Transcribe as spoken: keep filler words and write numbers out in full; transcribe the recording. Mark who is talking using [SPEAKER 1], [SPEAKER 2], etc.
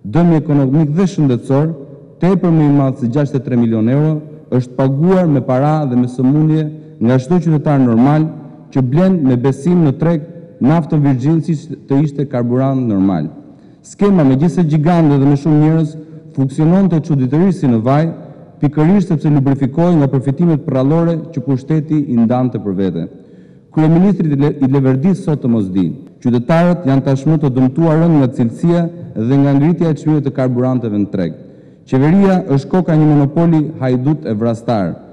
[SPEAKER 1] Dëmi ekonomik dhe shëndetësor, tepër më i madh se gjashtëdhjetë e tre milion euro, është paguar me para dhe me sëmundje nga çdo qytetar normal që blen me besim në treg naftën virgjin siç të ishte karburant normal. Skema megjithëse gjigande dhe me shumë njerëz funksiononte çuditërisht si në vaj, pikërisht sepse lubrifikoi nga përfitimet prrallore që pushteti i ndante për vete. Kryeministri i leverdis sot të mos di, qytetarët janë tashmë të dëmtuar rënd nga cilësia dhe nga ngritja e çmimeve të karburanteve në treg. Qeveria është koka një monopoli hajdut e vrastar.